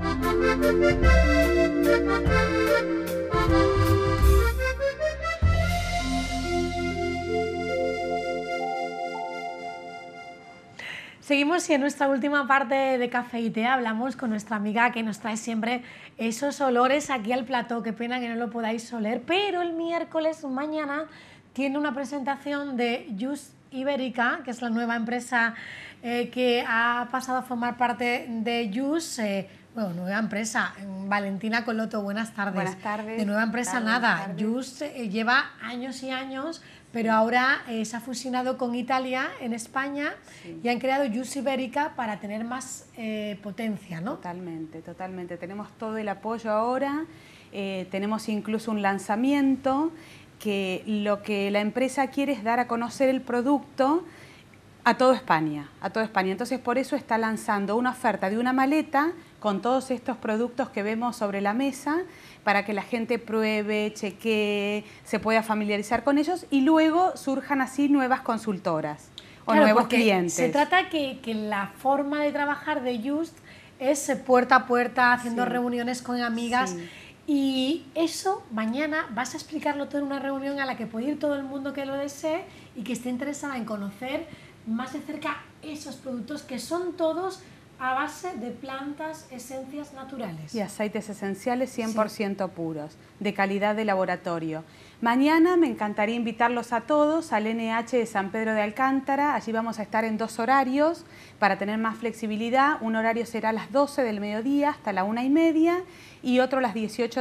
Seguimos y en nuestra última parte de Café y Té hablamos con nuestra amiga que nos trae siempre esos olores aquí al plató. Qué pena que no lo podáis oler, pero el miércoles, mañana, tiene una presentación de Just Ibérica, que es la nueva empresa que ha pasado a formar parte de Just. Bueno, nueva empresa. Valentina Coloto, buenas tardes. Buenas tardes. De nueva empresa nada. Just lleva años y años, pero ahora se ha fusionado con Italia en España, sí, y han creado Just Ibérica para tener más potencia, ¿no? Totalmente, totalmente. Tenemos todo el apoyo ahora, tenemos incluso un lanzamiento que lo que la empresa quiere es dar a conocer el producto a toda España, a toda España. Entonces por eso está lanzando una oferta de una maleta con todos estos productos que vemos sobre la mesa para que la gente pruebe, chequee, se pueda familiarizar con ellos y luego surjan así nuevas consultoras o nuevos clientes. Se trata que la forma de trabajar de Just es puerta a puerta, haciendo reuniones con amigas. Sí. Y eso mañana vas a explicarlo todo en una reunión a la que puede ir todo el mundo que lo desee y que esté interesada en conocer más de cerca esos productos que son todos a base de plantas, esencias naturales. Y aceites esenciales 100% puros, de calidad de laboratorio. Mañana me encantaría invitarlos a todos al NH de San Pedro de Alcántara. Allí vamos a estar en 2 horarios para tener más flexibilidad. Un horario será a las 12 del mediodía hasta la 1:30 y otro a las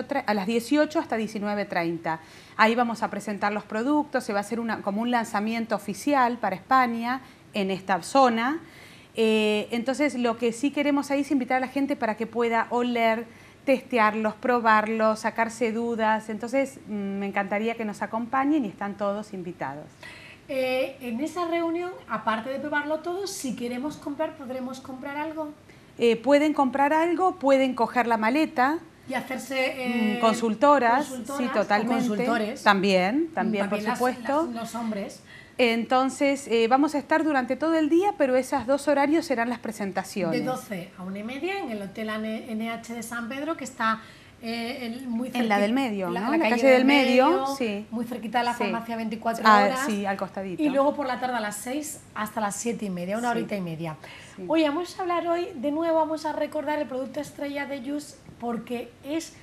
18 hasta 19:30. Ahí vamos a presentar los productos, se va a hacer como un lanzamiento oficial para España en esta zona. Entonces lo que sí queremos ahí es invitar a la gente para que pueda oler, testearlos, probarlos, sacarse dudas. Entonces me encantaría que nos acompañen y están todos invitados. En esa reunión, aparte de probarlo todo, si queremos comprar, ¿podremos comprar algo? Pueden comprar algo, pueden coger la maleta. Y hacerse consultoras, sí, totalmente. Consultores. También por supuesto. Los hombres. Entonces, vamos a estar durante todo el día, pero esos 2 horarios serán las presentaciones. De 12 a 1:30 en el Hotel NH de San Pedro, que está muy cerquita. En la del medio, ¿no? La calle del medio, sí. Muy cerquita de la farmacia 24 horas. Sí, al costadito. Y luego por la tarde a las 6 hasta las 7:30, una horita y media. Sí. Oye, vamos a hablar hoy, de nuevo vamos a recordar el producto estrella de Just, porque es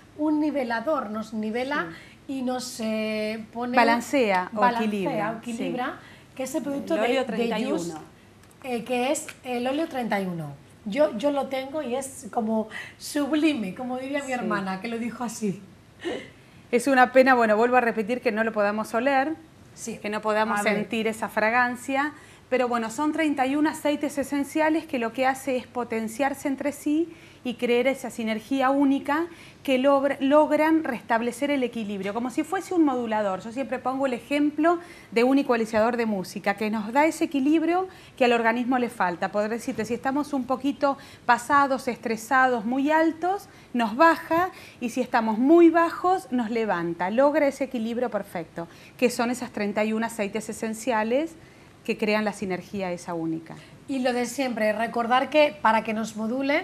un nos nivela y nos pone... Balancea o equilibra, que es el producto de Just, que es el óleo 31. Yo lo tengo y es como sublime, como diría mi hermana, que lo dijo así. Es una pena, bueno, vuelvo a repetir que no lo podamos oler, que no podamos sentir esa fragancia, pero bueno, son 31 aceites esenciales que lo que hace es potenciarse entre sí y crear esa sinergia única que logran restablecer el equilibrio, como si fuese un modulador. Yo siempre pongo el ejemplo de un ecualizador de música, que nos da ese equilibrio que al organismo le falta. Poder decirte, si estamos un poquito pasados, estresados, muy altos, nos baja, y si estamos muy bajos, nos levanta. Logra ese equilibrio perfecto, que son esas 31 aceites esenciales que crean la sinergia esa única. Y lo de siempre, recordar que para que nos module,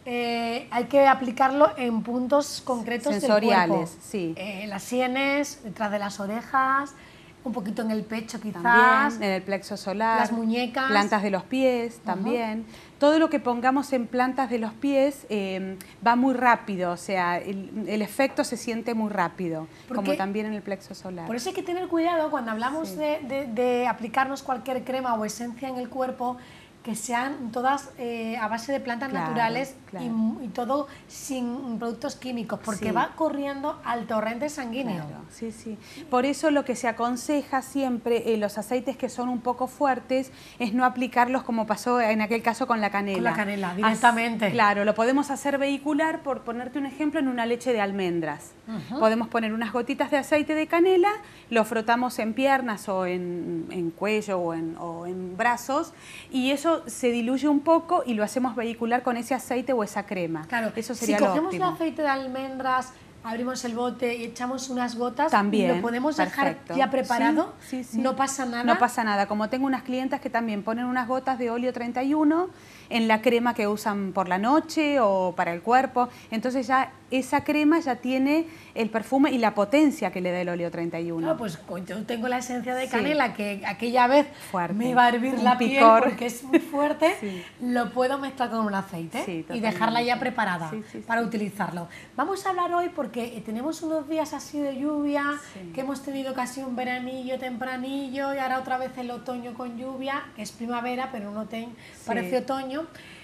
hay que aplicarlo en puntos concretos sensoriales, del cuerpo. Sí. En las sienes, detrás de las orejas, un poquito en el pecho quizás. También, en el plexo solar. Las muñecas. Plantas de los pies también. Todo lo que pongamos en plantas de los pies va muy rápido, o sea, el efecto se siente muy rápido, como también en el plexo solar. Por eso hay que tener cuidado cuando hablamos de aplicarnos cualquier crema o esencia en el cuerpo, que sean todas a base de plantas naturales y todo sin productos químicos, porque va corriendo al torrente sanguíneo. Claro, sí, sí. Por eso lo que se aconseja siempre, los aceites que son un poco fuertes, es no aplicarlos como pasó en aquel caso con la canela. Con la canela, directamente. Claro, lo podemos hacer vehicular, por ponerte un ejemplo, en una leche de almendras. Podemos poner unas gotitas de aceite de canela, lo frotamos en piernas o en cuello o en brazos, y eso se diluye un poco y lo hacemos vehicular con ese aceite o esa crema. Claro, eso sería si cogemos lo óptimo. el aceite de almendras abrimos el bote y echamos unas gotas, también, ¿lo podemos dejar perfecto. ya preparado? Sí, sí. ¿No pasa nada? No pasa nada. Como tengo unas clientas que también ponen unas gotas de óleo 31 en la crema que usan por la noche o para el cuerpo, entonces ya esa crema ya tiene el perfume y la potencia que le da el óleo 31. Claro, pues yo tengo la esencia de canela, que aquella vez fuerte. me va a hervir la piel porque es muy fuerte, lo puedo mezclar con un aceite y dejarla ya preparada para utilizarlo. Vamos a hablar hoy porque tenemos unos días así de lluvia, que hemos tenido casi un veranillo tempranillo y ahora otra vez el otoño con lluvia, que es primavera, pero no parece otoño.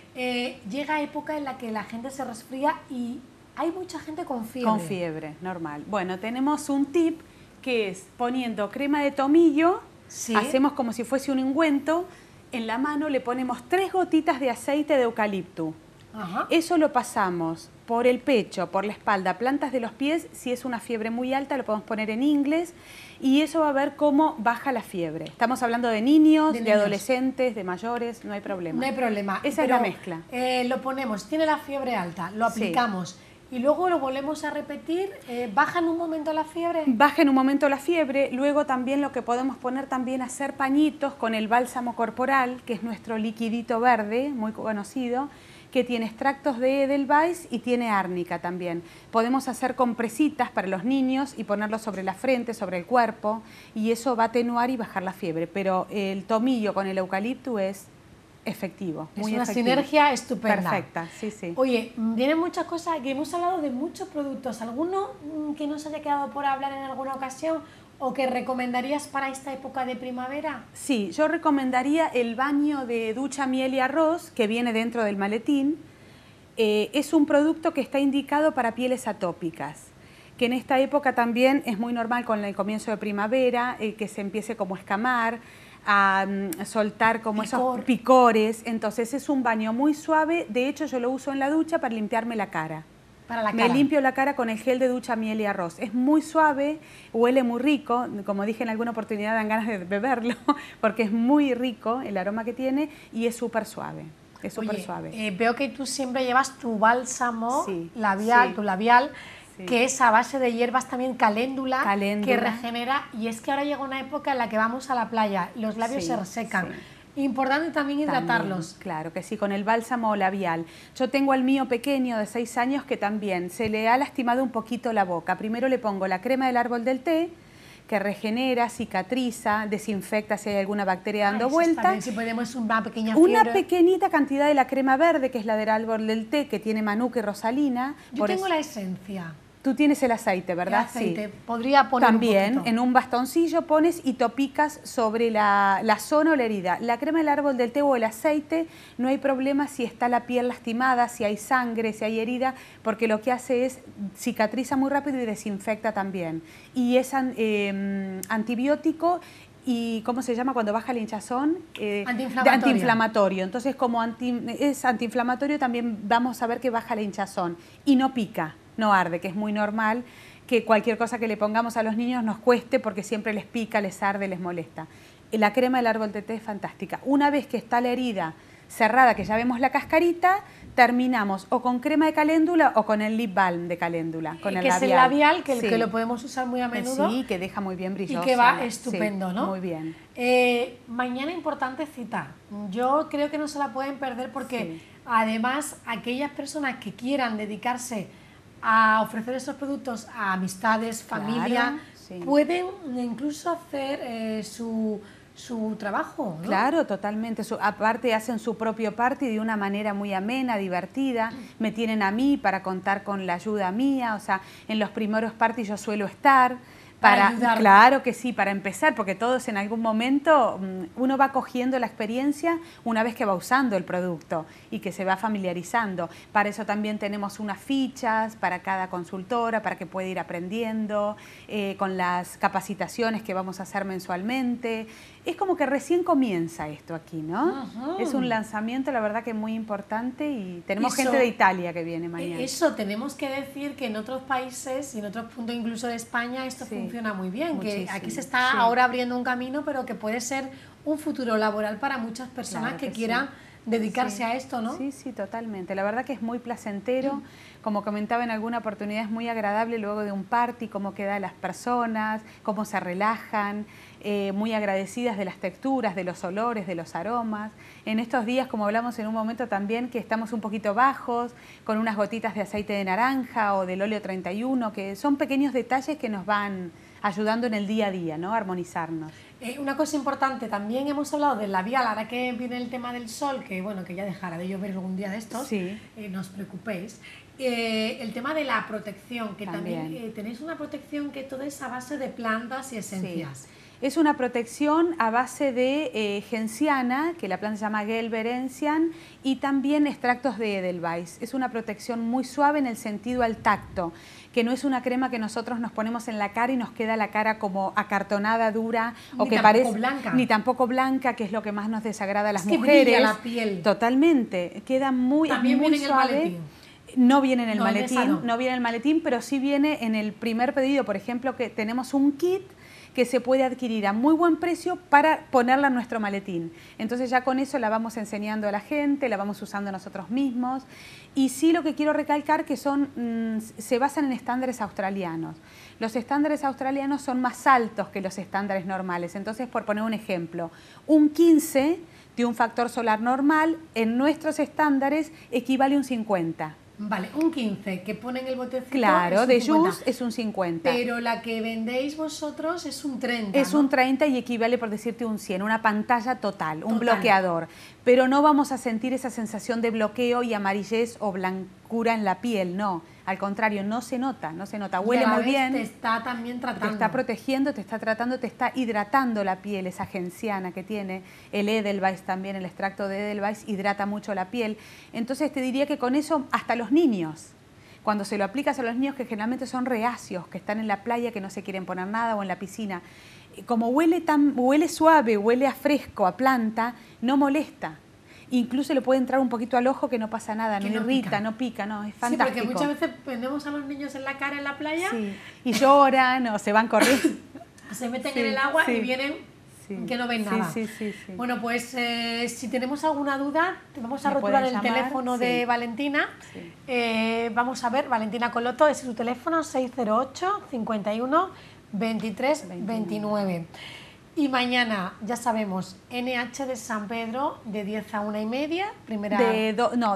Llega época en la que la gente se resfría y hay mucha gente con fiebre. Con fiebre, normal. Bueno, tenemos un tip que es poniendo crema de tomillo, hacemos como si fuese un ungüento, en la mano le ponemos 3 gotitas de aceite de eucalipto. Eso lo pasamos por el pecho, por la espalda, plantas de los pies. Si es una fiebre muy alta lo podemos poner en inglés y eso va a ver cómo baja la fiebre. Estamos hablando de niños, de adolescentes, de mayores, no hay problema. No hay problema. Esa es la mezcla. Lo ponemos, tiene la fiebre alta, lo aplicamos y luego lo volvemos a repetir. ¿Baja en un momento la fiebre? Baja en un momento la fiebre. Luego también lo que podemos poner también hacer pañitos con el bálsamo corporal, que es nuestro liquidito verde, muy conocido, que tiene extractos de Edelweiss y tiene árnica también. Podemos hacer compresitas para los niños y ponerlos sobre la frente, sobre el cuerpo, y eso va a atenuar y bajar la fiebre. Pero el tomillo con el eucalipto es efectivo, muy efectivo. Es una sinergia estupenda. Perfecta, sí, sí. Oye, vienen muchas cosas, que hemos hablado de muchos productos. ¿Alguno que nos haya quedado por hablar en alguna ocasión o que recomendarías para esta época de primavera? Sí, yo recomendaría el baño de ducha, miel y arroz, que viene dentro del maletín. Es un producto que está indicado para pieles atópicas, que en esta época también es muy normal con el comienzo de primavera, que se empiece como a escamar, a soltar como esos picores. Entonces es un baño muy suave. De hecho yo lo uso en la ducha para limpiarme la cara. Me limpio la cara con el gel de ducha, miel y arroz. Es muy suave, huele muy rico, como dije en alguna oportunidad dan ganas de beberlo, porque es muy rico el aroma que tiene y es súper suave. Es súper suave. Veo que tú siempre llevas tu bálsamo labial, tu labial, que es a base de hierbas también caléndula, que regenera, y es que ahora llega una época en la que vamos a la playa, los labios se resecan. Importante también hidratarlos. También, claro que sí, con el bálsamo labial. Yo tengo al mío pequeño de 6 años que también se le ha lastimado un poquito la boca. Primero le pongo la crema del árbol del té, que regenera, cicatriza, desinfecta si hay alguna bacteria dando vueltas. Si podemos una pequeña pequeñita cantidad de la crema verde, que es la del árbol del té, que tiene manuka y rosalina. Yo tengo la esencia. Tú tienes el aceite, ¿verdad? El aceite. Podría poner también en un bastoncillo pones y topicas sobre la zona o la herida. La crema del árbol del té o el aceite, no hay problema si está la piel lastimada, si hay sangre, si hay herida, porque lo que hace es cicatriza muy rápido y desinfecta también. Y es antibiótico. ¿Y cómo se llama cuando baja el hinchazón? Antiinflamatorio. Entonces, como es antiinflamatorio, también vamos a ver que baja el hinchazón y no pica, no arde, que es muy normal que cualquier cosa que le pongamos a los niños nos cueste porque siempre les pica, les arde, les molesta. La crema del árbol de té es fantástica. Una vez que está la herida cerrada, que ya vemos la cascarita, terminamos o con crema de caléndula o con el lip balm de caléndula, con el labial. Es el labial, que lo podemos usar muy a menudo. Sí, que deja muy bien brilloso. Y que va estupendo, ¿no? Muy bien. Mañana importante cita. Yo creo que no se la pueden perder porque además aquellas personas que quieran dedicarse a ofrecer esos productos a amistades, familia, pueden incluso hacer su trabajo, ¿no? Claro, totalmente. Aparte hacen su propio party de una manera muy amena, divertida. Me tienen a mí para contar con la ayuda mía. O sea, en los primeros parties yo suelo estar. Claro que sí, para empezar, porque todos en algún momento uno va cogiendo la experiencia una vez que va usando el producto y que se va familiarizando. Para eso también tenemos unas fichas para cada consultora, para que pueda ir aprendiendo, con las capacitaciones que vamos a hacer mensualmente. Es como que recién comienza esto aquí, ¿no? Es un lanzamiento, la verdad que muy importante y tenemos gente de Italia que viene mañana. Eso, tenemos que decir que en otros países y en otros puntos incluso de España esto funciona muy bien, que aquí se está ahora abriendo un camino, pero que puede ser un futuro laboral para muchas personas que quieran dedicarse a esto, ¿no? Sí, sí, totalmente. La verdad que es muy placentero. Como comentaba en alguna oportunidad, es muy agradable luego de un party, cómo quedan las personas, cómo se relajan, muy agradecidas de las texturas, de los olores, de los aromas. En estos días, como hablamos en un momento también, que estamos un poquito bajos, con unas gotitas de aceite de naranja o del óleo 31, que son pequeños detalles que nos van ayudando en el día a día, ¿no? A armonizarnos. Una cosa importante, también hemos hablado del labial, ahora que viene el tema del sol, que bueno, que ya dejará de llover algún día de estos, no os preocupéis. El tema de la protección, que también tenéis una protección que todo es a base de plantas y esencias. Sí. Es una protección a base de genciana, que la planta se llama Gelberencian, y también extractos de Edelweiss. Es una protección muy suave en el sentido al tacto, que no es una crema que nosotros nos ponemos en la cara y nos queda la cara como acartonada, dura, o que parece blanca. Ni tampoco blanca, que es lo que más nos desagrada a las que mujeres. Brilla la piel. Totalmente, queda muy, también muy viene suave. En el maletín. No viene en el maletín, no viene en el maletín, pero sí viene en el primer pedido, por ejemplo, que tenemos un kit que se puede adquirir a muy buen precio para ponerla en nuestro maletín. Entonces ya con eso la vamos enseñando a la gente, la vamos usando nosotros mismos. Y sí, lo que quiero recalcar que se basan en estándares australianos. Los estándares australianos son más altos que los estándares normales. Entonces, por poner un ejemplo, un 15 de un factor solar normal en nuestros estándares equivale a un 50. Vale, un 15 que pone en el botecito. Claro, de Just es un 50. Pero la que vendéis vosotros es un 30. Es un 30 y equivale, por decirte, un 100, una pantalla total, un bloqueador. Pero no vamos a sentir esa sensación de bloqueo y amarillez o blancura en la piel, no. Al contrario, no se nota, no se nota. Huele muy bien. Te está también tratando. Te está protegiendo, te está tratando, te está hidratando la piel, esa genciana que tiene. El Edelweiss también, el extracto de Edelweiss, hidrata mucho la piel. Entonces te diría que con eso hasta los niños, cuando se lo aplicas a los niños que generalmente son reacios, que están en la playa, que no se quieren poner nada, o en la piscina, como huele suave, huele a fresco, a planta, no molesta. Incluso le puede entrar un poquito al ojo que no pasa nada, no irrita, no pica, no, es fantástico. Sí, porque muchas veces ponemos a los niños en la cara en la playa y lloran o se van corriendo. Se meten en el agua y vienen que no ven nada. Sí. Bueno, pues si tenemos alguna duda, vamos a rotular el teléfono de Valentina. Vamos a ver, Valentina Coloto, es su teléfono 608 51 23 29. Y mañana, ya sabemos, NH de San Pedro de 10 a 1:30, primera... de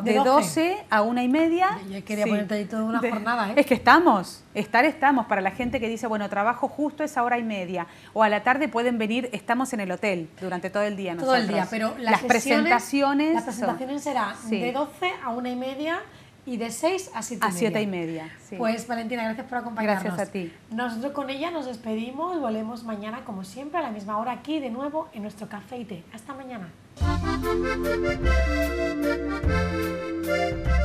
12 a 1:30. Yo quería ponerte ahí toda una jornada, ¿eh? Es que estamos, para la gente que dice, bueno, trabajo justo esa 1:30, o a la tarde pueden venir, estamos en el hotel durante todo el día nosotros. Todo el día, pero las presentaciones... Las presentaciones serán de 12 a 1:30 y de 6 a 7:30. A 7:30, sí. Pues Valentina, gracias por acompañarnos. Gracias a ti. Nosotros con ella nos despedimos, volvemos mañana como siempre a la misma hora aquí de nuevo en nuestro café y té. Hasta mañana.